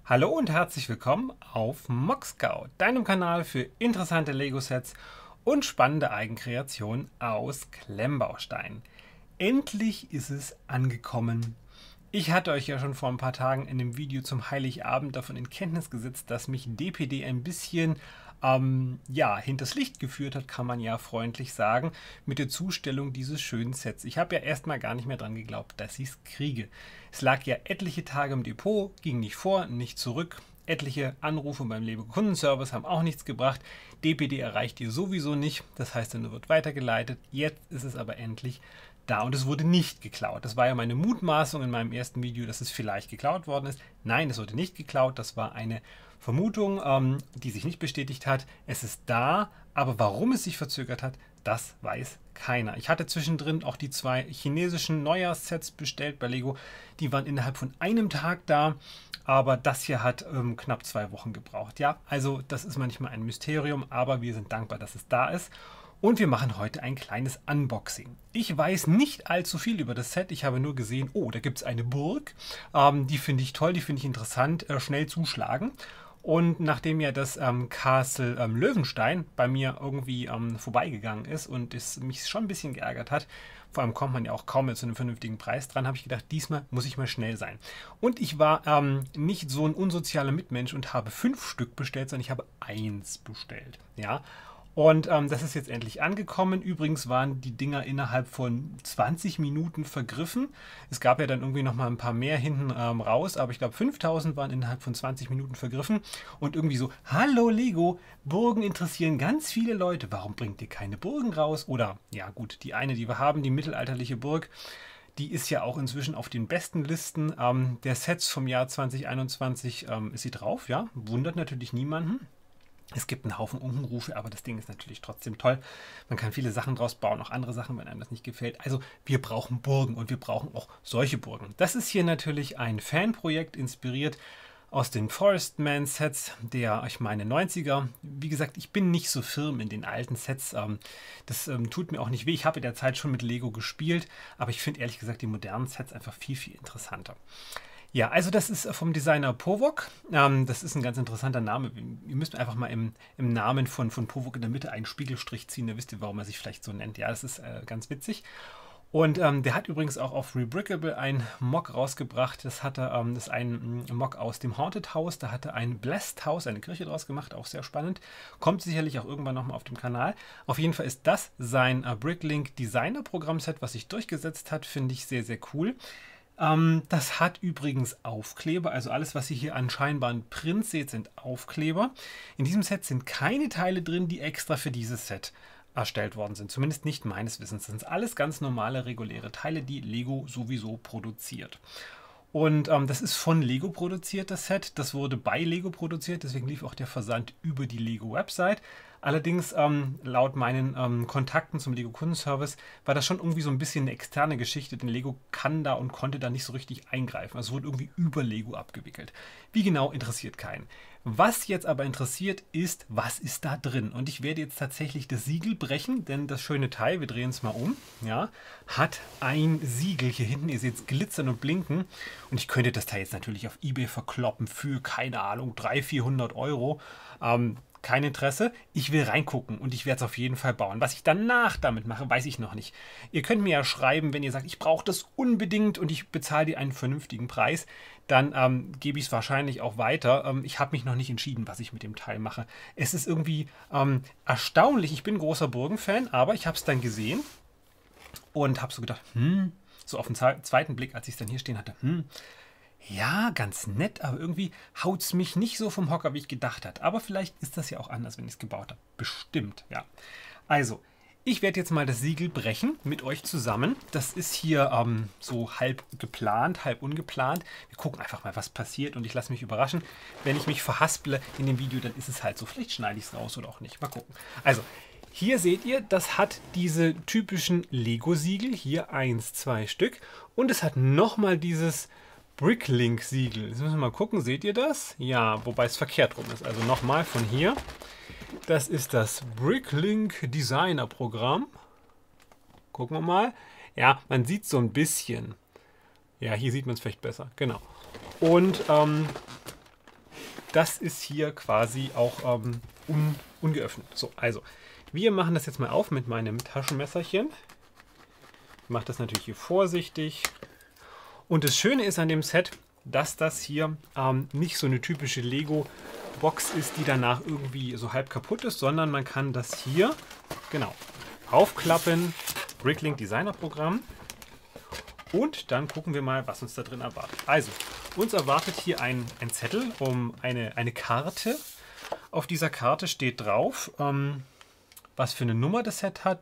Hallo und herzlich willkommen auf MockScout, deinem Kanal für interessante Lego-Sets und spannende Eigenkreationen aus Klemmbausteinen. Endlich ist es angekommen. Ich hatte euch ja schon vor ein paar Tagen in dem Video zum Heiligabend davon in Kenntnis gesetzt, dass mich DPD ein bisschen hinters Licht geführt hat, kann man ja freundlich sagen, mit der Zustellung dieses schönen Sets. Ich habe ja erstmal gar nicht mehr dran geglaubt, dass ich es kriege. Es lag ja etliche Tage im Depot, ging nicht vor, nicht zurück. Etliche Anrufe beim Lego Kundenservice haben auch nichts gebracht. DPD erreicht ihr sowieso nicht, das heißt, er wird weitergeleitet. Jetzt ist es aber endlich da und es wurde nicht geklaut. Das war ja meine Mutmaßung in meinem ersten Video, dass es vielleicht geklaut worden ist. Nein, es wurde nicht geklaut. Das war eine Vermutung, die sich nicht bestätigt hat. Es ist da, aber warum es sich verzögert hat, das weiß keiner. Ich hatte zwischendrin auch die 2 chinesischen Neujahrssets bestellt bei Lego. Die waren innerhalb von einem Tag da, aber das hier hat knapp 2 Wochen gebraucht. Ja, also das ist manchmal ein Mysterium, aber wir sind dankbar, dass es da ist. Und wir machen heute ein kleines Unboxing. Ich weiß nicht allzu viel über das Set. Ich habe nur gesehen, oh, da gibt es eine Burg. Die finde ich toll, die finde ich interessant. Schnell zuschlagen. Und nachdem ja das Castle Löwenstein bei mir irgendwie vorbeigegangen ist und es mich schon ein bisschen geärgert hat, vor allem kommt man ja auch kaum mehr zu einem vernünftigen Preis dran, habe ich gedacht, diesmal muss ich mal schnell sein. Und ich war nicht so ein unsozialer Mitmensch und habe 5 Stück bestellt, sondern ich habe 1 bestellt. Ja. Und das ist jetzt endlich angekommen. Übrigens waren die Dinger innerhalb von 20 Minuten vergriffen. Es gab ja dann irgendwie noch mal ein paar mehr hinten raus, aber ich glaube 5000 waren innerhalb von 20 Minuten vergriffen. Und irgendwie so, hallo Lego, Burgen interessieren ganz viele Leute. Warum bringt ihr keine Burgen raus? Oder, ja gut, die eine, die wir haben, die mittelalterliche Burg, die ist ja auch inzwischen auf den besten Listen der Sets vom Jahr 2021 ist sie drauf. Ja, wundert natürlich niemanden. Es gibt einen Haufen Unkenrufe, aber das Ding ist natürlich trotzdem toll. Man kann viele Sachen draus bauen, auch andere Sachen, wenn einem das nicht gefällt. Also wir brauchen Burgen und wir brauchen auch solche Burgen. Das ist hier natürlich ein Fanprojekt, inspiriert aus den Forestman Sets der, ich meine, 90er. Wie gesagt, ich bin nicht so firm in den alten Sets. Das tut mir auch nicht weh. Ich habe in der Zeit schon mit Lego gespielt, aber ich finde ehrlich gesagt die modernen Sets einfach viel, viel interessanter. Ja, also das ist vom Designer Povok. Das ist ein ganz interessanter Name. Ihr müsst einfach mal im Namen von Povok in der Mitte einen Spiegelstrich ziehen. Da wisst ihr, warum er sich vielleicht so nennt. Ja, das ist ganz witzig. Und der hat übrigens auch auf Rebrickable ein Mock rausgebracht. Das ist ein Mock aus dem Haunted House. Da hat er ein Blessed House, eine Kirche draus gemacht. Auch sehr spannend. Kommt sicherlich auch irgendwann nochmal auf dem Kanal. Auf jeden Fall ist das sein Bricklink Designer Programmset, was sich durchgesetzt hat. Finde ich sehr, sehr cool. Das hat übrigens Aufkleber, also alles, was ihr hier an scheinbaren Prints seht, sind Aufkleber. In diesem Set sind keine Teile drin, die extra für dieses Set erstellt worden sind. Zumindest nicht meines Wissens. Das sind alles ganz normale, reguläre Teile, die Lego sowieso produziert. Und das ist von Lego produziert, das Set. Das wurde bei Lego produziert, deswegen lief auch der Versand über die Lego-Website. Allerdings, laut meinen Kontakten zum Lego-Kundenservice, war das schon irgendwie so ein bisschen eine externe Geschichte, denn Lego kann da und konnte da nicht so richtig eingreifen. Also es wurde irgendwie über Lego abgewickelt. Wie genau, interessiert keinen. Was jetzt aber interessiert ist, was ist da drin? Und ich werde jetzt tatsächlich das Siegel brechen, denn das schöne Teil, wir drehen es mal um, ja, hat ein Siegel hier hinten. Ihr seht es glitzern und blinken. Und ich könnte das Teil jetzt natürlich auf eBay verkloppen für, keine Ahnung, 300-400 Euro. Kein Interesse. Ich will reingucken und ich werde es auf jeden Fall bauen. Was ich danach damit mache, weiß ich noch nicht. Ihr könnt mir ja schreiben, wenn ihr sagt, ich brauche das unbedingt und ich bezahle dir einen vernünftigen Preis, dann gebe ich es wahrscheinlich auch weiter. Ich habe mich noch nicht entschieden, was ich mit dem Teil mache. Es ist irgendwie erstaunlich. Ich bin ein großer Burgen-Fan, aber ich habe es dann gesehen und habe so gedacht, so auf den zweiten Blick, als ich es dann hier stehen hatte, ja, ganz nett, aber irgendwie haut es mich nicht so vom Hocker, wie ich gedacht habe. Aber vielleicht ist das ja auch anders, wenn ich es gebaut habe. Bestimmt, ja. Also, ich werde jetzt mal das Siegel brechen mit euch zusammen. Das ist hier so halb geplant, halb ungeplant. Wir gucken einfach mal, was passiert und ich lasse mich überraschen. Wenn ich mich verhasple in dem Video, dann ist es halt so. Vielleicht schneide ich es raus oder auch nicht. Mal gucken. Also, hier seht ihr, das hat diese typischen Lego-Siegel. Hier 1, 2 Stück. Und es hat nochmal dieses Bricklink-Siegel. Jetzt müssen wir mal gucken, seht ihr das? Ja, wobei es verkehrt rum ist. Also nochmal von hier. Das ist das Bricklink Designer Programm. Gucken wir mal. Ja, man sieht so ein bisschen. Ja, hier sieht man es vielleicht besser. Genau. Und das ist hier quasi auch ungeöffnet. So, also, wir machen das jetzt mal auf mit meinem Taschenmesserchen. Ich mache das natürlich hier vorsichtig. Und das Schöne ist an dem Set, dass das hier nicht so eine typische Lego-Box ist, die danach irgendwie so halb kaputt ist, sondern man kann das hier, genau, aufklappen. Bricklink Designer Programm. Und dann gucken wir mal, was uns da drin erwartet. Also, uns erwartet hier ein Zettel um eine Karte. Auf dieser Karte steht drauf, was für eine Nummer das Set hat.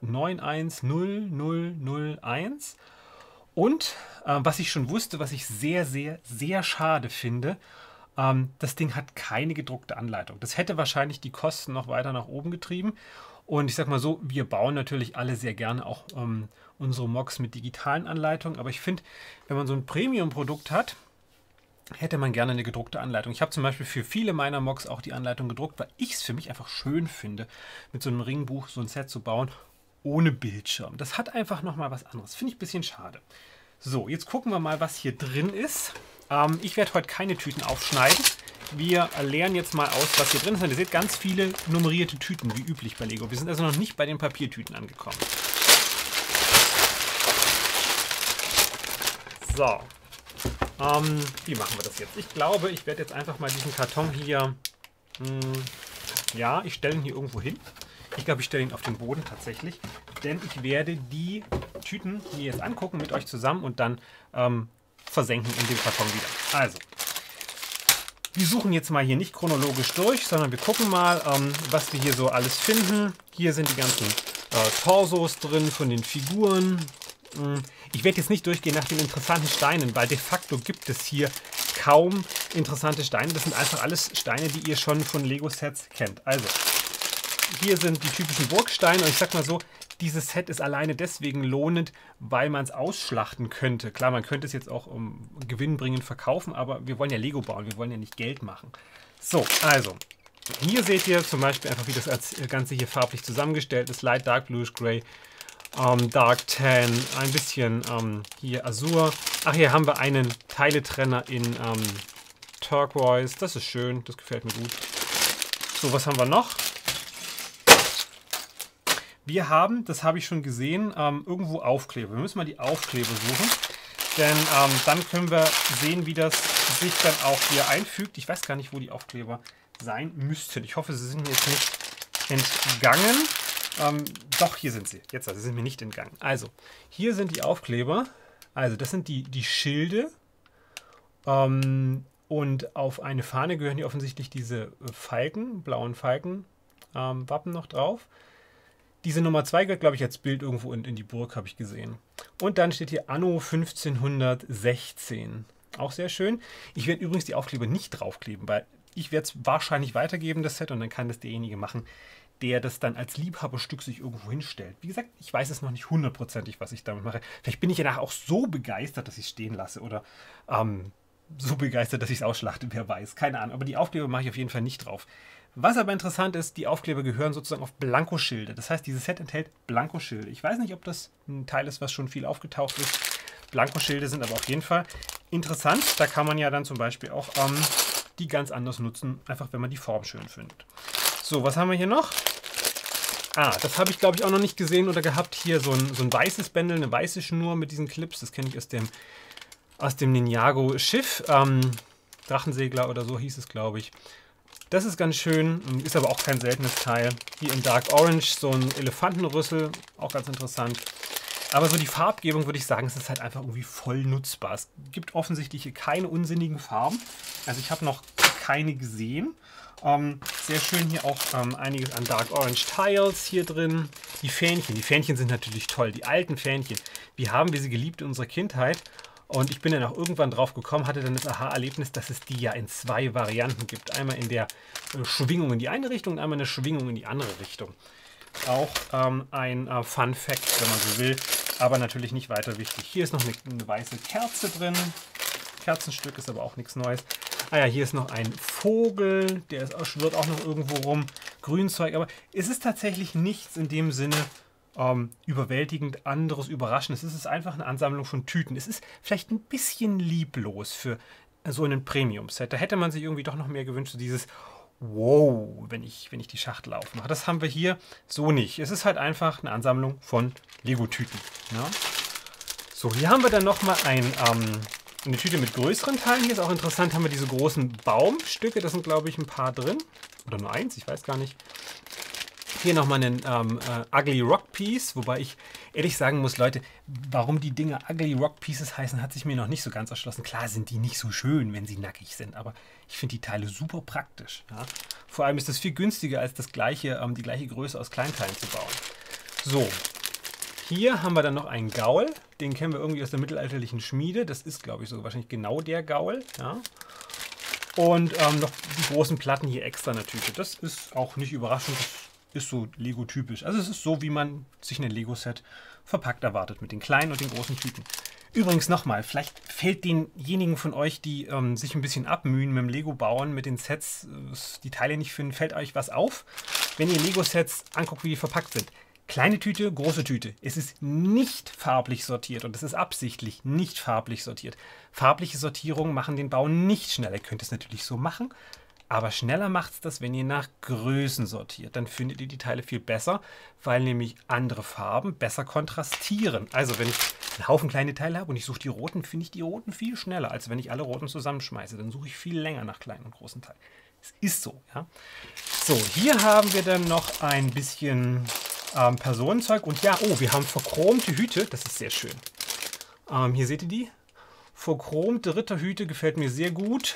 910001. Und was ich schon wusste, was ich sehr, sehr, sehr schade finde, das Ding hat keine gedruckte Anleitung. Das hätte wahrscheinlich die Kosten noch weiter nach oben getrieben. Und ich sag mal so, wir bauen natürlich alle sehr gerne auch unsere Mocs mit digitalen Anleitungen. Aber ich finde, wenn man so ein Premium-Produkt hat, hätte man gerne eine gedruckte Anleitung. Ich habe zum Beispiel für viele meiner Mocs auch die Anleitung gedruckt, weil ich es für mich einfach schön finde, mit so einem Ringbuch so ein Set zu bauen, ohne Bildschirm. Das hat einfach nochmal was anderes. Finde ich ein bisschen schade. So, jetzt gucken wir mal, was hier drin ist. Ich werde heute keine Tüten aufschneiden. Wir leeren jetzt mal aus, was hier drin ist. Und ihr seht ganz viele nummerierte Tüten, wie üblich bei Lego. Wir sind also noch nicht bei den Papiertüten angekommen. So. Wie machen wir das jetzt? Ich glaube, ich werde jetzt einfach mal diesen Karton hier... ja, ich stelle ihn hier irgendwo hin. Ich glaube, ich stelle ihn auf den Boden tatsächlich. Denn ich werde die Tüten mir jetzt angucken mit euch zusammen und dann versenken in dem Karton wieder. Also, wir suchen jetzt mal hier nicht chronologisch durch, sondern wir gucken mal, was wir hier so alles finden. Hier sind die ganzen Torsos drin von den Figuren. Ich werde jetzt nicht durchgehen nach den interessanten Steinen, weil de facto gibt es hier kaum interessante Steine. Das sind einfach alles Steine, die ihr schon von Lego-Sets kennt. Also, hier sind die typischen Burgsteine und ich sag mal so, dieses Set ist alleine deswegen lohnend, weil man es ausschlachten könnte. Klar, man könnte es jetzt auch gewinnbringend verkaufen, aber wir wollen ja Lego bauen, wir wollen ja nicht Geld machen. So, also, hier seht ihr zum Beispiel einfach, wie das Ganze hier farblich zusammengestellt ist. Light, Dark, Bluish, Gray, Dark Tan, ein bisschen hier Azur. Ach, hier haben wir einen Teiletrenner in Turquoise. Das ist schön, das gefällt mir gut. So, was haben wir noch? Wir haben, das habe ich schon gesehen, irgendwo Aufkleber. Wir müssen mal die Aufkleber suchen, denn dann können wir sehen, wie das sich dann auch hier einfügt. Ich weiß gar nicht, wo die Aufkleber sein müssten. Ich hoffe, sie sind mir jetzt nicht entgangen. Doch, hier sind sie. Jetzt, sie sind mir nicht entgangen. Also, hier sind die Aufkleber. Also, das sind die Schilde. Und auf eine Fahne gehören hier offensichtlich diese Falken, blauen Falken, Wappen noch drauf. Diese Nummer 2 gehört, glaube ich, als Bild irgendwo in die Burg, habe ich gesehen. Und dann steht hier Anno 1516. Auch sehr schön. Ich werde übrigens die Aufkleber nicht draufkleben, weil ich werde es wahrscheinlich weitergeben, das Set, und dann kann das derjenige machen, der das dann als Liebhaberstück sich irgendwo hinstellt. Wie gesagt, ich weiß es noch nicht hundertprozentig, was ich damit mache. Vielleicht bin ich ja nachher auch so begeistert, dass ich es stehen lasse oder so begeistert, dass ich es ausschlachte, wer weiß. Keine Ahnung, aber die Aufkleber mache ich auf jeden Fall nicht drauf. Was aber interessant ist, die Aufkleber gehören sozusagen auf Blankoschilde. Das heißt, dieses Set enthält Blankoschilde. Ich weiß nicht, ob das ein Teil ist, was schon viel aufgetaucht ist. Blankoschilde sind aber auf jeden Fall interessant. Da kann man ja dann zum Beispiel auch die ganz anders nutzen, einfach wenn man die Form schön findet. So, was haben wir hier noch? Das habe ich, glaube ich, auch noch nicht gesehen oder gehabt. Hier so ein weißes Bändel, eine weiße Schnur mit diesen Clips. Das kenne ich aus dem Ninjago-Schiff. Drachensegler oder so hieß es, glaube ich. Das ist ganz schön, ist aber auch kein seltenes Teil. Hier in Dark Orange so ein Elefantenrüssel, auch ganz interessant. Aber so die Farbgebung, würde ich sagen, es ist halt einfach irgendwie voll nutzbar. Es gibt offensichtlich hier keine unsinnigen Farben. Also ich habe noch keine gesehen. Sehr schön hier auch einiges an Dark Orange Tiles hier drin. Die Fähnchen sind natürlich toll. Die alten Fähnchen. Wir haben sie geliebt in unserer Kindheit. Und ich bin dann auch irgendwann drauf gekommen, hatte dann das Aha-Erlebnis, dass es die ja in 2 Varianten gibt. Einmal in der Schwingung in die eine Richtung und einmal in der Schwingung in die andere Richtung. Auch ein Fun Fact, wenn man so will, aber natürlich nicht weiter wichtig. Hier ist noch eine weiße Kerze drin. Kerzenstück ist aber auch nichts Neues. Ah ja, hier ist noch ein Vogel, der schwirrt auch noch irgendwo rum. Grünzeug, aber es ist tatsächlich nichts in dem Sinne überwältigend anderes, Überraschendes. Es ist einfach eine Ansammlung von Tüten. Es ist vielleicht ein bisschen lieblos für so ein Premium-Set. Da hätte man sich irgendwie doch noch mehr gewünscht, so dieses Wow, wenn ich die Schachtel aufmache. Das haben wir hier so nicht. Es ist halt einfach eine Ansammlung von Lego-Tüten. Ja? So, hier haben wir dann nochmal eine Tüte mit größeren Teilen. Hier ist auch interessant, haben wir diese großen Baumstücke. Da sind, glaube ich, ein paar drin. Oder nur eins, ich weiß gar nicht. Hier nochmal einen Ugly Rock Piece, wobei ich ehrlich sagen muss, Leute, warum die Dinger Ugly Rock Pieces heißen, hat sich mir noch nicht so ganz erschlossen. Klar sind die nicht so schön, wenn sie nackig sind, aber ich finde die Teile super praktisch. Ja? Vor allem ist es viel günstiger, als die gleiche Größe aus Kleinteilen zu bauen. So, hier haben wir dann noch einen Gaul. Den kennen wir irgendwie aus der mittelalterlichen Schmiede. Das ist, glaube ich, so wahrscheinlich genau der Gaul. Ja? Und noch die großen Platten hier extra in der Tüte. Das ist auch nicht überraschend. Das ist so Lego-typisch. Also es ist so, wie man sich ein Lego-Set verpackt erwartet, mit den kleinen und den großen Tüten. Übrigens nochmal, vielleicht fällt denjenigen von euch, die sich ein bisschen abmühen mit dem Lego-Bauen, mit den Sets, die Teile nicht finden, fällt euch was auf, wenn ihr Lego-Sets anguckt, wie die verpackt sind. Kleine Tüte, große Tüte. Es ist nicht farblich sortiert und es ist absichtlich nicht farblich sortiert. Farbliche Sortierungen machen den Bau nicht schneller. Ihr könnt es natürlich so machen, aber schneller macht es das, wenn ihr nach Größen sortiert. Dann findet ihr die Teile viel besser, weil nämlich andere Farben besser kontrastieren. Also wenn ich einen Haufen kleine Teile habe und ich suche die roten, finde ich die roten viel schneller, als wenn ich alle roten zusammenschmeiße. Dann suche ich viel länger nach kleinen und großen Teilen. Es ist so, ja. So, hier haben wir dann noch ein bisschen Personenzeug. Und ja, oh, wir haben verchromte Hüte. Das ist sehr schön. Hier seht ihr die. Verchromte Ritterhüte gefällt mir sehr gut.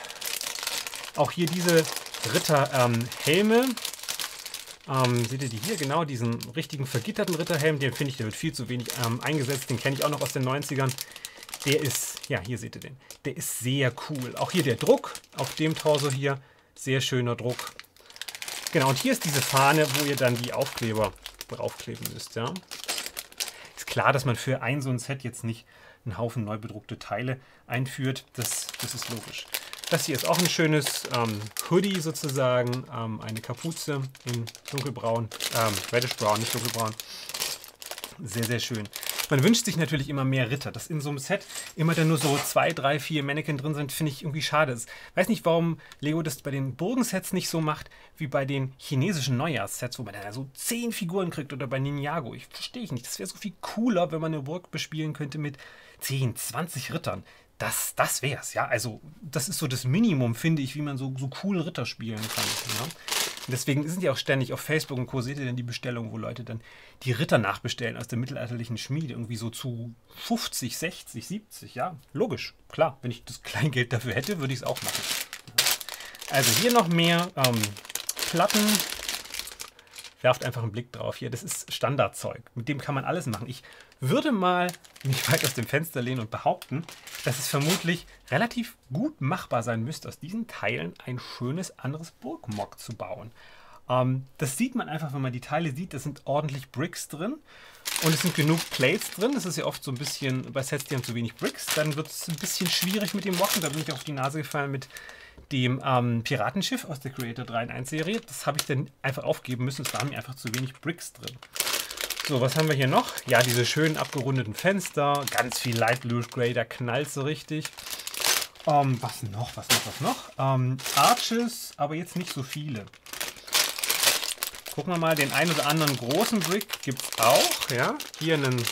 Auch hier diese Ritterhelme. Seht ihr die hier? Genau, diesen richtigen vergitterten Ritterhelm. Den finde ich, der wird viel zu wenig eingesetzt. Den kenne ich auch noch aus den 90ern. Der ist, ja, hier seht ihr den. Der ist sehr cool. Auch hier der Druck auf dem Torso hier. Sehr schöner Druck. Genau, und hier ist diese Fahne, wo ihr dann die Aufkleber draufkleben müsst. Ja. Ist klar, dass man für so ein Set jetzt nicht einen Haufen neu bedruckte Teile einführt. Das ist logisch. Das hier ist auch ein schönes Hoodie sozusagen. Eine Kapuze in dunkelbraun, reddish brown, nicht dunkelbraun. Sehr, sehr schön. Man wünscht sich natürlich immer mehr Ritter. Dass in so einem Set immer dann nur so 2, 3, 4 Mannequin drin sind, finde ich irgendwie schade. Ich weiß nicht, warum Lego das bei den Burgensets nicht so macht, wie bei den chinesischen Neujahrssets, wo man dann so 10 Figuren kriegt oder bei Ninjago. Ich verstehe nicht. Das wäre so viel cooler, wenn man eine Burg bespielen könnte mit 10, 20 Rittern. Das wäre es, ja. Also, das ist so das Minimum, finde ich, wie man so cool Ritter spielen kann. Ja? Und deswegen sind ja auch ständig auf Facebook und Co. Seht ihr denn die Bestellungen, wo Leute dann die Ritter nachbestellen aus der mittelalterlichen Schmiede, irgendwie so zu 50, 60, 70, ja. Logisch, klar. Wenn ich das Kleingeld dafür hätte, würde ich es auch machen. Also hier noch mehr Platten. Werft einfach einen Blick drauf hier. Das ist Standardzeug. Mit dem kann man alles machen. Ich würde mal mich weit aus dem Fenster lehnen und behaupten, dass es vermutlich relativ gut machbar sein müsste, aus diesen Teilen ein schönes anderes Burgmock zu bauen. Das sieht man einfach, wenn man die Teile sieht. Da sind ordentlich Bricks drin und es sind genug Plates drin. Das ist ja oft so ein bisschen bei Sets, die haben zu wenig Bricks. Dann wird es ein bisschen schwierig mit dem Mocken. Da bin ich auf die Nase gefallen mit dem Piratenschiff aus der Creator 3 in 1 Serie. Das habe ich dann einfach aufgeben müssen. Es waren mir einfach zu wenig Bricks drin. So, was haben wir hier noch? Ja, diese schönen abgerundeten Fenster. Ganz viel Light Bluish Gray, da knallt so richtig. Was noch? Arches, aber jetzt nicht so viele. Gucken wir mal, den einen oder anderen großen Brick gibt es auch. Ja? Hier einen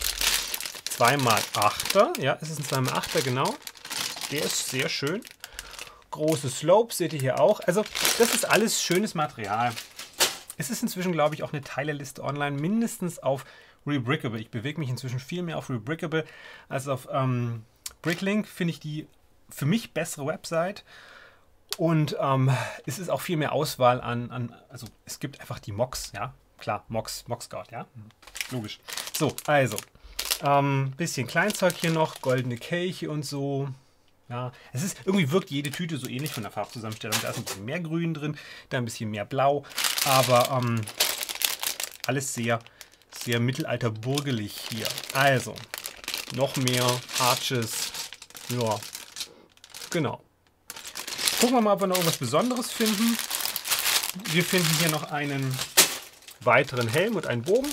2x8er. Ja, es ist ein 2x8er, genau. Der ist sehr schön. Große Slopes seht ihr hier auch. Also das ist alles schönes Material. Es ist inzwischen, glaube ich, auch eine Teileliste online, mindestens auf Rebrickable. Ich bewege mich inzwischen viel mehr auf Rebrickable als auf Bricklink. Finde ich die für mich bessere Website. Und es ist auch viel mehr Auswahl also es gibt einfach die Mocks, ja, klar, Mocks Scout, ja, logisch. So, also, bisschen Kleinzeug hier noch, goldene Kelche und so. Ja, es ist, irgendwie wirkt jede Tüte so ähnlich von der Farbzusammenstellung. Da ist ein bisschen mehr Grün drin, da ein bisschen mehr Blau, aber alles sehr, sehr mittelalterburgelig hier. Also, noch mehr Arches, ja, genau. Gucken wir mal, ob wir noch irgendwas Besonderes finden. Wir finden hier noch einen weiteren Helm und einen Bogen.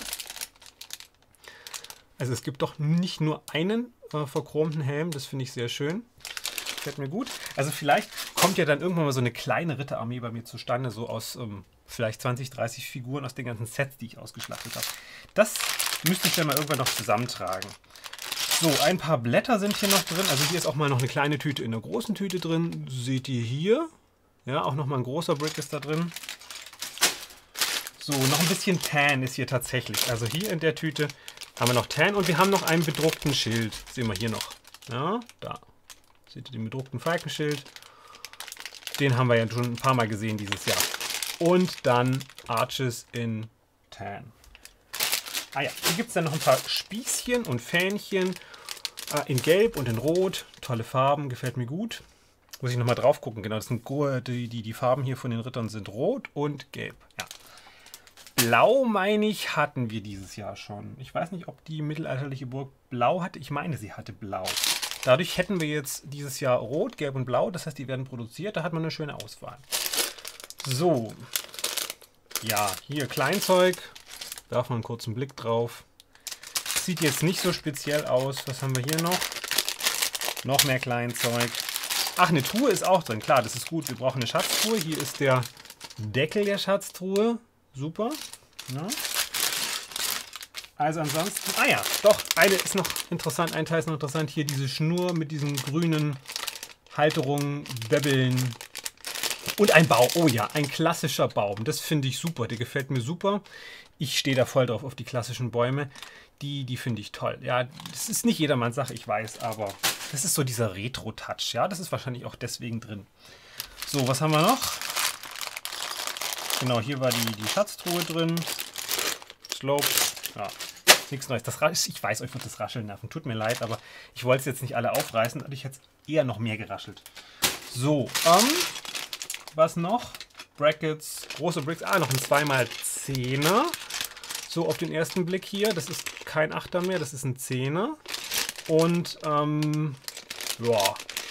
Also es gibt doch nicht nur einen verchromten Helm, das finde ich sehr schön. gefällt mir gut. Also vielleicht kommt ja dann irgendwann mal so eine kleine Ritterarmee bei mir zustande, so aus vielleicht 20, 30 Figuren aus den ganzen Sets, die ich ausgeschlachtet habe. Das müsste ich dann mal irgendwann noch zusammentragen. So, ein paar Blätter sind hier noch drin. Also hier ist auch mal noch eine kleine Tüte in einer großen Tüte drin. Seht ihr hier? Ja, auch nochmal ein großer Brick ist da drin. So, noch ein bisschen Tan ist hier tatsächlich. Also hier in der Tüte haben wir noch Tan und wir haben noch einen bedruckten Schild. Sehen wir hier noch. Ja, da. Seht ihr den bedruckten Falkenschild? Den haben wir ja schon ein paar Mal gesehen dieses Jahr. Und dann Arches in Tan. Ah ja, hier gibt es dann noch ein paar Spießchen und Fähnchen in Gelb und in Rot. Tolle Farben, gefällt mir gut. Muss ich nochmal drauf gucken. Genau, das sind die Farben hier von den Rittern sind Rot und Gelb. Ja. Blau, meine ich, hatten wir dieses Jahr schon. Ich weiß nicht, ob die mittelalterliche Burg Blau hatte. Ich meine, sie hatte Blau. Dadurch hätten wir jetzt dieses Jahr Rot, Gelb und Blau. Das heißt, die werden produziert. Da hat man eine schöne Auswahl. So. Ja, hier Kleinzeug. Darf man einen kurzen Blick drauf. Sieht jetzt nicht so speziell aus. Was haben wir hier noch? Noch mehr Kleinzeug. Ach, eine Truhe ist auch drin. Klar, das ist gut. Wir brauchen eine Schatztruhe. Hier ist der Deckel der Schatztruhe. Super. Ja. Also ansonsten... Ah ja, doch. Eine ist noch interessant. Ein Teil ist noch interessant. Hier diese Schnur mit diesen grünen Halterungen, Bäbbeln. Und ein Baum. Oh ja, ein klassischer Baum. Das finde ich super. Der gefällt mir super. Ich stehe da voll drauf auf die klassischen Bäume. Die finde ich toll. Ja, das ist nicht jedermanns Sache, ich weiß, aber das ist so dieser Retro-Touch. Ja, das ist wahrscheinlich auch deswegen drin. So, was haben wir noch? Genau, hier war die Schatztruhe drin. Slope. Ja, nichts Neues. Ich weiß, euch wird das Rascheln nerven. Tut mir leid, aber ich wollte es jetzt nicht alle aufreißen. Dadurch hätte es eher noch mehr geraschelt. So, was noch? Brackets, große Bricks. Ah, noch ein 2x10er. So auf den ersten Blick hier. Das ist kein 8er mehr, das ist ein 10er. Und, ja,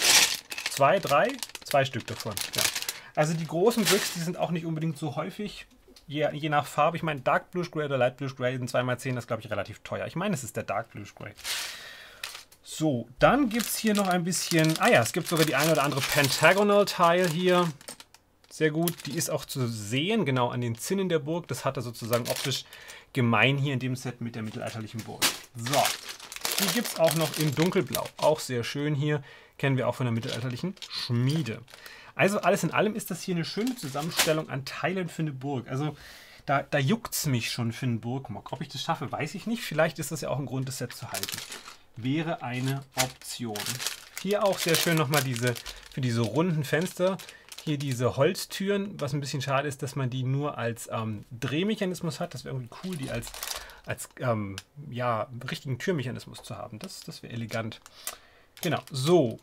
2 Stück davon. Ja. Also die großen Bricks, die sind auch nicht unbedingt so häufig. Je nach Farbe. Ich meine, Dark Bluish Grey oder Light Bluish Grey sind 2x10, das ist, glaube ich, relativ teuer. Ich meine, es ist der Dark Bluish Grey. So, dann gibt es hier noch ein bisschen... Ah ja, es gibt sogar die eine oder andere Pentagonal-Tile hier. Sehr gut. Die ist auch zu sehen, genau an den Zinnen der Burg. Das hat er sozusagen optisch gemein hier in dem Set mit der mittelalterlichen Burg. So, die gibt es auch noch in dunkelblau. Auch sehr schön hier. Kennen wir auch von der mittelalterlichen Schmiede. Also alles in allem ist das hier eine schöne Zusammenstellung an Teilen für eine Burg. Also da juckt es mich schon für einen Burgmock. Ob ich das schaffe, weiß ich nicht. Vielleicht ist das ja auch ein Grund, das Set zu halten. Wäre eine Option. Hier auch sehr schön nochmal für diese runden Fenster. Hier diese Holztüren, was ein bisschen schade ist, dass man die nur als Drehmechanismus hat. Das wäre irgendwie cool, die als ja, richtigen Türmechanismus zu haben. Das wäre elegant. Genau, so,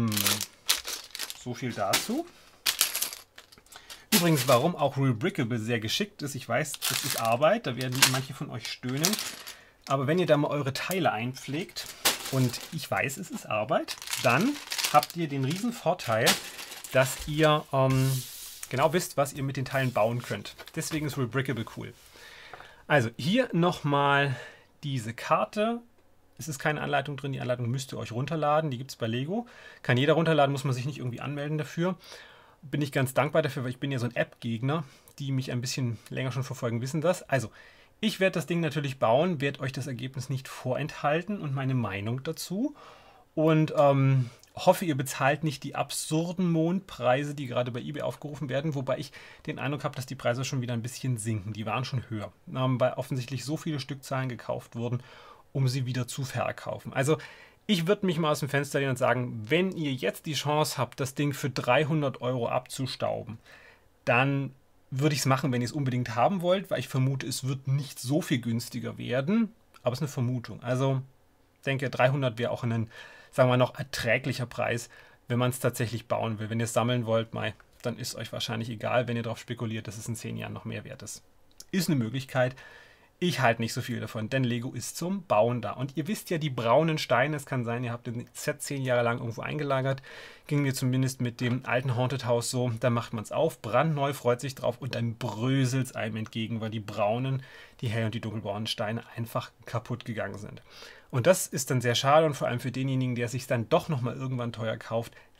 so viel dazu. Übrigens, warum auch Rebrickable sehr geschickt ist, ich weiß, das ist Arbeit, da werden manche von euch stöhnen. Aber wenn ihr da mal eure Teile einpflegt, und ich weiß, es ist Arbeit, dann habt ihr den riesen Vorteil, dass ihr genau wisst, was ihr mit den Teilen bauen könnt. Deswegen ist Rebrickable cool. Also hier nochmal diese Karte. Es ist keine Anleitung drin, die Anleitung müsst ihr euch runterladen. Die gibt es bei Lego. Kann jeder runterladen, muss man sich nicht irgendwie anmelden dafür. Bin ich ganz dankbar dafür, weil ich bin ja so ein App-Gegner. Die mich ein bisschen länger schon verfolgen, wissen das. Also, ich werde das Ding natürlich bauen, werde euch das Ergebnis nicht vorenthalten und meine Meinung dazu. Und hoffe, ihr bezahlt nicht die absurden Mondpreise, die gerade bei eBay aufgerufen werden, wobei ich den Eindruck habe, dass die Preise schon wieder ein bisschen sinken. Die waren schon höher, weil offensichtlich so viele Stückzahlen gekauft wurden, um sie wieder zu verkaufen. Also ich würde mich mal aus dem Fenster lehnen und sagen, wenn ihr jetzt die Chance habt, das Ding für 300 € abzustauben, dann würde ich es machen, wenn ihr es unbedingt haben wollt, weil ich vermute, es wird nicht so viel günstiger werden, aber es ist eine Vermutung. Also ich denke, 300 wäre auch ein, sagen wir mal, noch erträglicher Preis, wenn man es tatsächlich bauen will. Wenn ihr es sammeln wollt, dann ist euch wahrscheinlich egal, wenn ihr darauf spekuliert, dass es in 10 Jahren noch mehr wert ist. Ist eine Möglichkeit. Ich halte nicht so viel davon, denn Lego ist zum Bauen da. Und ihr wisst ja, die braunen Steine, es kann sein, ihr habt den Set 10 Jahre lang irgendwo eingelagert. Ging mir zumindest mit dem alten Haunted House so. Da macht man es auf, brandneu, freut sich drauf und dann bröselt es einem entgegen, weil die braunen, die hell- und die dunkelbraunen Steine einfach kaputt gegangen sind. Und das ist dann sehr schade und vor allem für denjenigen, der sich dann doch nochmal irgendwann teuer kauft,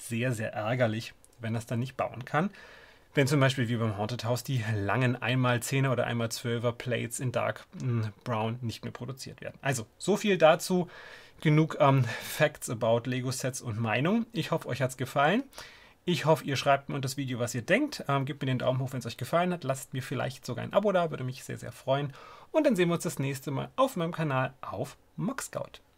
sehr, sehr ärgerlich, wenn das dann nicht bauen kann. Wenn zum Beispiel wie beim Haunted House die langen 1x10er oder 1x12er Plates in Dark Brown nicht mehr produziert werden. Also, so viel dazu. Genug Facts about Lego-Sets und Meinung. Ich hoffe, euch hat es gefallen. Ich hoffe, ihr schreibt mir unter das Video, was ihr denkt. Gebt mir den Daumen hoch, wenn es euch gefallen hat. Lasst mir vielleicht sogar ein Abo da, würde mich sehr, sehr freuen. Und dann sehen wir uns das nächste Mal auf meinem Kanal auf MockScout.